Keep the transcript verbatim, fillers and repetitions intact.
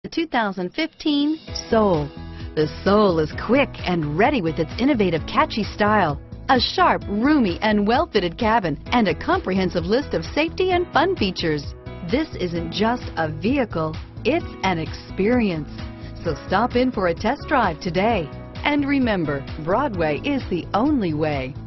The two thousand fifteen Soul. The Soul is quick and ready with its innovative, catchy style, a sharp, roomy, and well-fitted cabin, and a comprehensive list of safety and fun features. This isn't just a vehicle, it's an experience. So stop in for a test drive today. And remember, Broadway is the only way.